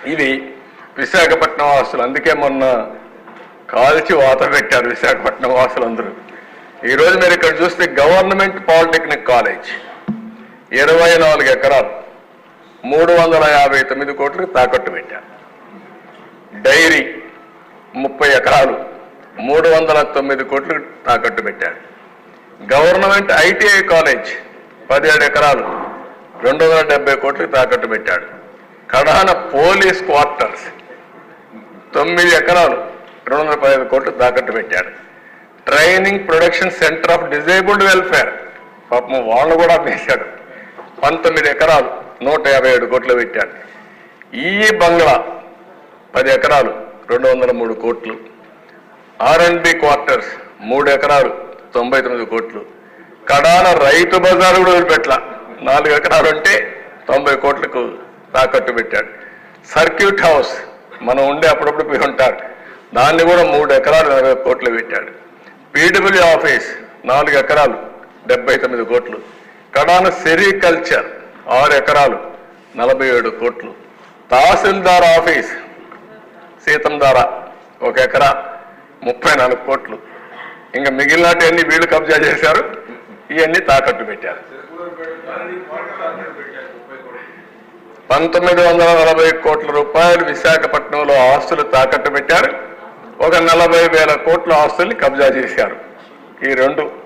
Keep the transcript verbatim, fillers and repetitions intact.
ఇది విశాఖపట్నం వాసులు. అందుకే మొన్న కాల్చి వాత పెట్టారు విశాఖపట్నం వాసులందరూ. ఈరోజు మీరు ఇక్కడ చూస్తే గవర్నమెంట్ పాలిటెక్నిక్ కాలేజ్ ఇరవై నాలుగు ఎకరాలు మూడు వందల యాభై తొమ్మిది కోట్లకు తాకట్టు పెట్టారు. డైరీ ముప్పై ఎకరాలు మూడు వందల తొమ్మిది కోట్లకు తాకట్టు పెట్టారు. గవర్నమెంట్ ఐటీఐ కాలేజ్ పదిహేడు ఎకరాలు రెండు వందల డెబ్బై కోట్లకు తాకట్టు పెట్టాడు. కడాన పోలీస్ క్వార్టర్స్ తొమ్మిది ఎకరాలు రెండు వందల పదిహేను కోట్లు తాకట్టు పెట్టాడు. Training production centre of disabled welfare పాపం వాళ్ళు కూడా వేశాడు. పంతొమ్మిది ఎకరాలు నూట యాభై ఏడు కోట్లు పెట్టాడు. ఈ బంగ్లా పది ఎకరాలు రెండు వందల మూడు కోట్లు. ఆర్ అండ్ బి క్వార్టర్స్ మూడు ఎకరాలు తొంభై తొమ్మిది కోట్లు. కడాన రైతు బజారు కూడా వదిలిపెట్ల నాలుగు ఎకరాలు అంటే తొంభై కోట్లకు తాకట్టు పెట్టాడు. సర్క్యూట్ హౌస్ మనం ఉండే అప్పుడప్పుడు పోయి ఉంటారు, దాన్ని కూడా మూడు ఎకరాలు నలభై కోట్లు పెట్టాడు. పీడబ్ల్యూ ఆఫీస్ నాలుగు ఎకరాలు డెబ్బై తొమ్మిది కోట్లు. కడాన సెరికల్చర్ ఆరు ఎకరాలు నలభై ఏడు కోట్లు. తహసీల్దార్ ఆఫీస్ సీతంధార ఒక ఎకరా ముప్పై నాలుగు కోట్లు. ఇంకా మిగిలినవన్నీ వీళ్ళు కబ్జా చేశారు, ఇవన్నీ తాకట్టు పెట్టారు. పంతొమ్మిది వందల నలభై కోట్ల రూపాయలు విశాఖపట్నంలో ఆస్తులు తాకట్టు పెట్టారు. ఒక నలభై వేల కోట్ల ఆస్తుల్ని కబ్జా చేశారు. ఈ రెండు